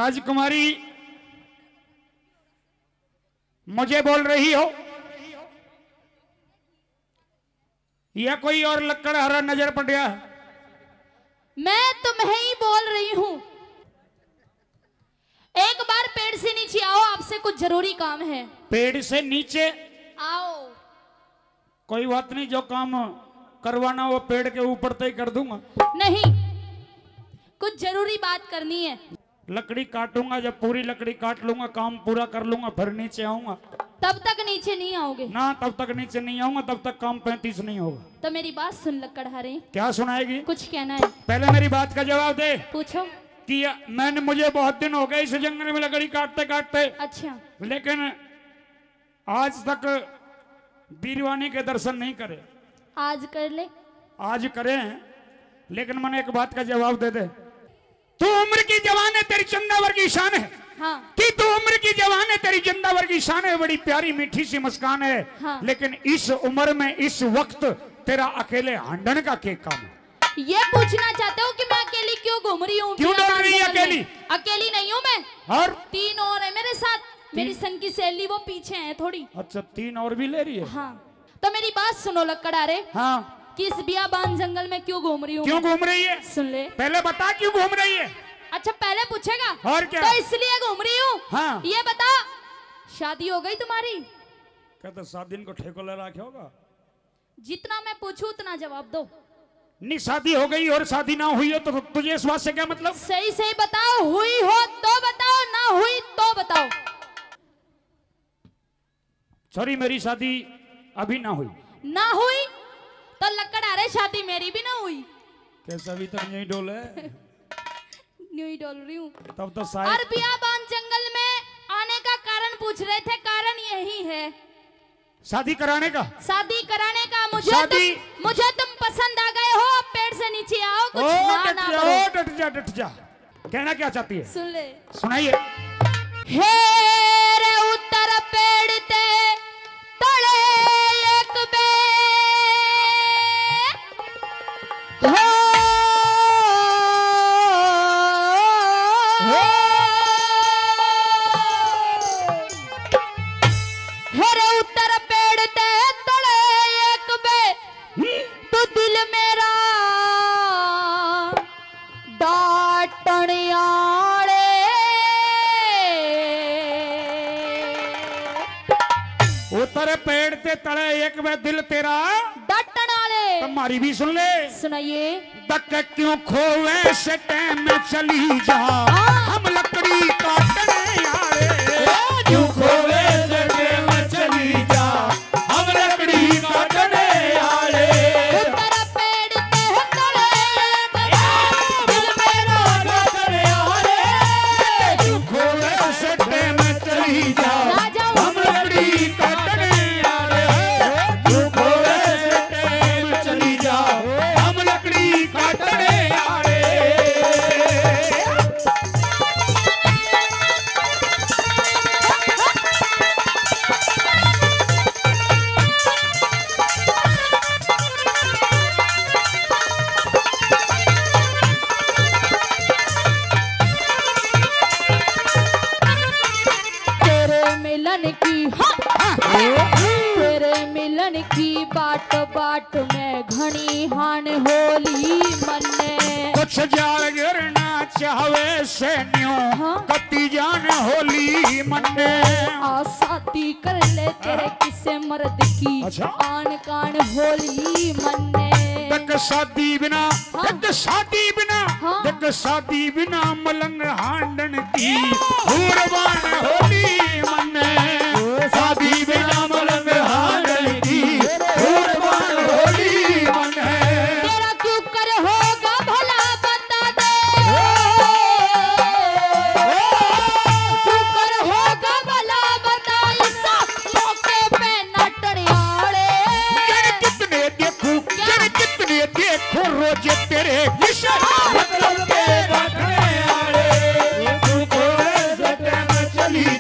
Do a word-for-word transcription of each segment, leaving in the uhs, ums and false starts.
राजकुमारी मुझे बोल रही हो या कोई और लक्कड़ हरा नजर पड़ गया? मैं तुम्हें ही बोल रही हूं। एक बार पेड़ से नीचे आओ, आपसे कुछ जरूरी काम है। पेड़ से नीचे आओ। कोई बात नहीं, जो काम करवाना वो पेड़ के ऊपर तय कर दूंगा। नहीं, कुछ जरूरी बात करनी है। लकड़ी काटूंगा, जब पूरी लकड़ी काट लूंगा, काम पूरा कर लूंगा, फिर नीचे आऊंगा। तब तक नीचे नहीं आओगे? ना, तब तक नीचे नहीं आऊंगा, तब तक काम पैंतीस नहीं होगा। तो मेरी बात सुन लकड़हारे। क्या सुनाएगी? कुछ कहना है? पहले मेरी बात का जवाब दे। पूछो। कि मैंने मुझे बहुत दिन हो गए इस जंगल में लकड़ी काटते काटते। अच्छा। लेकिन आज तक बीरवानी के दर्शन नहीं करे। आज कर ले। आज करे, लेकिन मैंने एक बात का जवाब दे दे। तू उम्र की जवान है, तेरी चंदावर की शान है। हाँ। कि तू उम्र की जवान है, तेरी चंदावर की शान है, बड़ी प्यारी मीठी सी मुस्कान है। हाँ। लेकिन इस उम्र में इस वक्त तेरा अकेले हांडन का क्या काम है? ये पूछना चाहते हो कि मैं अकेली क्यों घूम रही हूँ? क्यों डर रही है अकेली? अकेली नहीं हूँ मैं, और तीन और है मेरे साथ। मेरी संग की सहेली वो पीछे है थोड़ी। अच्छा, तीन और भी ले रही है? हाँ। तो मेरी बात सुनो लकड़हारे। हाँ। किस बियाबान जंगल में क्यों घूम रही हूँ? क्यों घूम रही है? सुन ले। पहले बता क्यों घूम रही है। अच्छा, पहले पूछेगा? और क्या? तो इसलिए घूम रही हूँ। हाँ। ये बता, शादी हो गई तुम्हारी? कहते सात दिन को ठेको ले रखा होगा। जितना मैं पूछूं उतना जवाब दो। नहीं, शादी हो गई और शादी ना हुई हो तो तुझे इस बात से क्या मतलब? सही सही बताओ। हुई हो तो बताओ, ना हुई तो बताओ। सॉरी, मेरी शादी अभी ना हुई। ना हुई तो लकड़हारे शादी मेरी भी ना हुई। कैसा अभी तक यही डोल है? न्यू ही डोल रही हूँ। तब तो शायद। और बियाबान जंगल में आने का कारण पूछ रहे थे। कारण यही है, शादी कराने का। शादी कराने का। मुझे शादी... तुम, मुझे तुम पसंद आ गए हो। पेड़ से नीचे आओ, कुछ ओ, ना डट ना जा, करो। ओ, डट जा, डट जा। कहना क्या चाहती है? सुन ले। सुनाइए। हेरे उत्तर पेड़ ते तले एक बे हो हेरे उत्तर पेड़ ते तले एक बे तो दिल मेरा डाटण आड़े उतर पेड़ ते तले एक वे दिल तेरा डाटण आड़े। तुम्हारी भी सुन ले। सुनाइए। तक क्यों खोवे से टाइम में चली जा, हम लकड़ी काटने आए। क्यों खोवे से टाइम में चली जा, हम लकड़ी काटने आए। उत्तर पेड़ ते तले दिल मेरा काटने आए। क्यों खोवे से टाइम में चली जा, हम लकड़ी काटने आए। क्यों खोवे से टाइम में चली जा, हम लकड़ी काटने आए। तेरे मिलन की तेरे मिलन की बाट बाट में घनी हान होली मन्ने। कुछ जाल गिरना चाहवे से न्यों, हाँ? कती जान होली मन्ने। आ शादी कर ले तेरे किसे मर्द की। अच्छा? आन कान होली मन्ने। तक शादी बिना, हाँ? तक शादी बिना, हाँ? तक शादी बिना मलंग हांडन की कुर्बान होली मन्ने। शादी बिना मलंग हांडन की कुर्बान होली मन्ने। तेरा क्यों कर होगा भला बता दे। क्यों कर होगा भला बता, इस मौके पे नटड़ियाड़े। जन कितने देखूं, जन कितने देखूं रोज तेरे विषय मतलब के बैठने आए। तू को ऐसे टाइम चली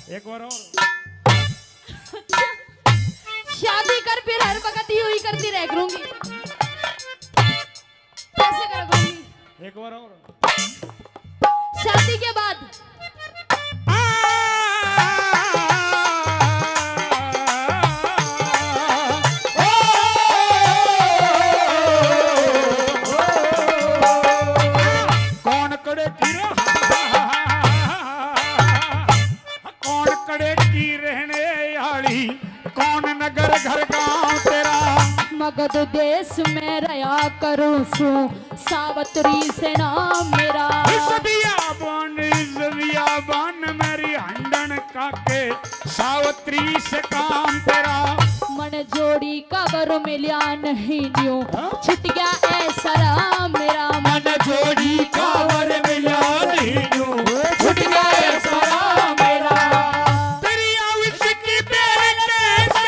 एक बार और। शादी कर फिर हर वक्त यूं ही करती रह करूंगी। कैसे कर करूंगी? एक बार और। शादी के बाद कौन कड़े की कौन कड़े की रहने वाली, कौन नगर घर गांव तेरा। मगध देश में रहा करूं सू सावत्री से नाम मेरा। इस बियाबान इस बियाबान मेरी हंडन काके सावत्री से काम तेरा। मन जोड़ी कबर मिलिया नहीं न्यू छुट गया ऐसा राम मेरा। मन जोड़ी कावर मिला नहीं न्यू छुट गया ऐसा राम मेरा। तेरी आविश की बेल कैसे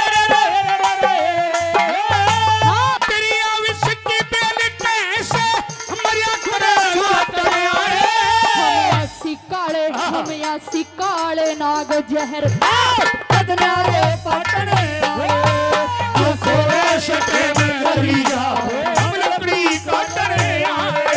तेरी आविश की बेल कैसे मरिया खुदा सुतने आए। हम ऐसी काले हम ऐसी काले नाग जहर कदनारे पटने जो सोए सटे में चली जाओ हम लकड़ी काटने आए।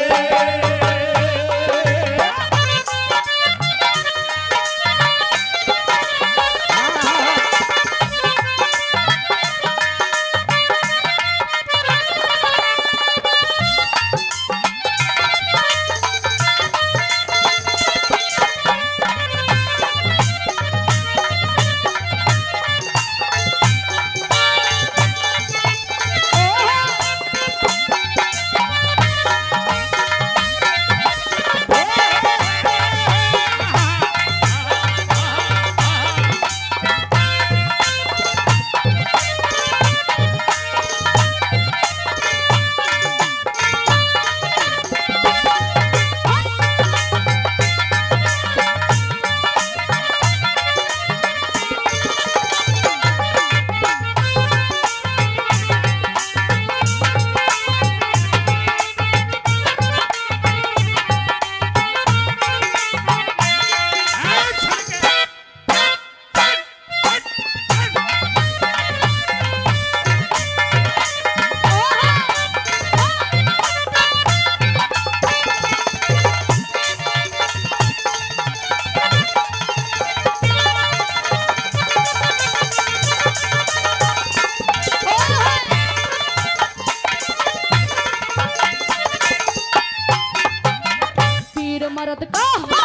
मर्द का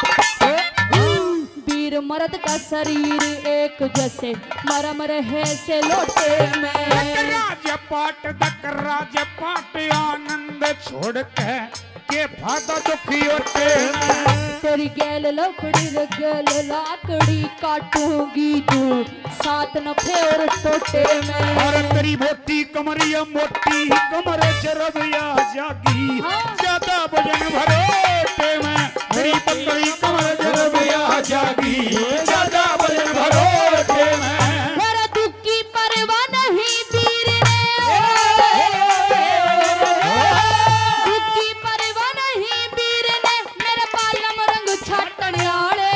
वीर मर्द का शरीर एक जैसे मरम रहे से लोटे में। राजपाट दक राजपाट आनंद छोड़ के के फादा दुखी होते तेरी गैल लकड़ी रे गैल लाकड़ी काटूंगी तू सात नफे और टोटे में। और तेरी मोटी कमरिया मोटी कमर चरबिया जागी ज्यादा वजन भरोटे में। तेरी पतली कमर चरबिया जागी ज्यादा वजन भरोटे में। मेरा दुख की परवाह नहीं वीर ने दुख की परवाह नहीं वीर ने मेरे पालम रंग छाटने आले।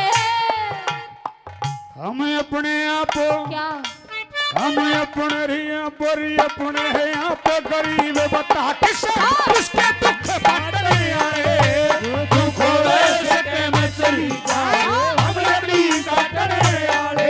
हम अपने आप क्या हम अपने रिया पर अपने हैं आप गरीब बता किसे उसके दुख बांटने आए। दुख होवे सटे में चली जाए हम लकड़ी काटने आए।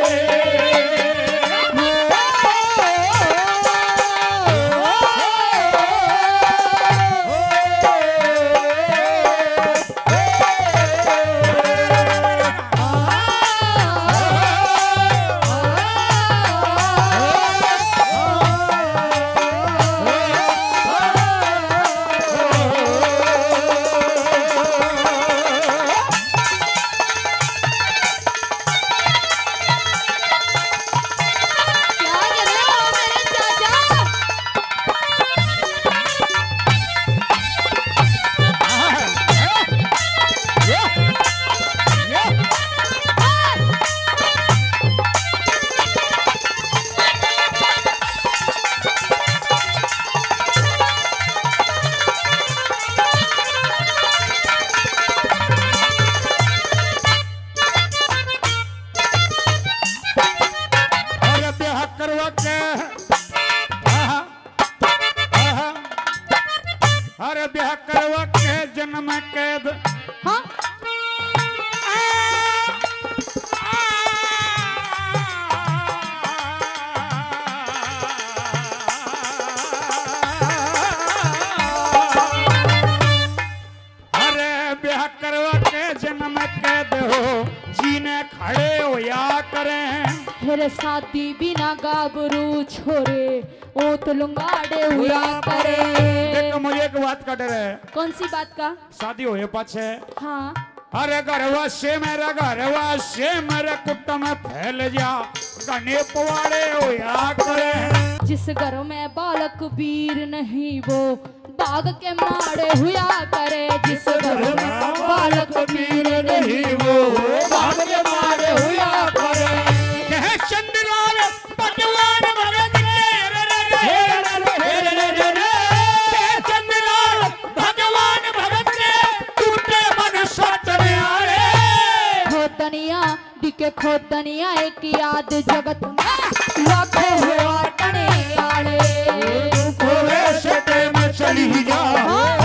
खड़े होया करें। फिर शादी बिना गाबरू छोरे ओत लुंगाड़े हुआ करे। देखो मुझे एक बात का डर है। कौन सी बात का? शादी होए पाछे हाँ अरे घरवा से मेरा घरवा से मेरे कुटुंब में फैल जा गने पवाड़े होया करे। जिस घर में बालक वीर नहीं वो बाग के मारे हुआ करे। जिस घर में बालक वीर नहीं वो बाग के मारे हुआ करे। कह चंद्रलाल पटवान भगत के रे रे रे रे रे रे कह चंद्रलाल भगवान भगत के टूटे मन सटने आए। खोदनिया दिखे खोदनिया एक याद जगत में लाखों हुआ टने आले। खोले सटे में चली जा